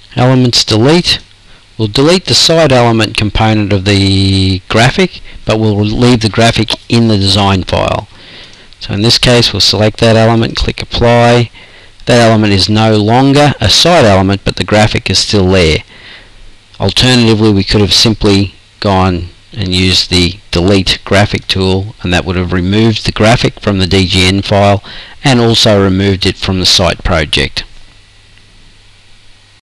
Elements delete. We'll delete the side element component of the graphic, but we'll leave the graphic in the design file. So in this case we'll select that element, click apply. That element is no longer a side element, but the graphic is still there. Alternatively, we could have simply gone and used the delete graphic tool, and that would have removed the graphic from the DGN file and also removed it from the site project.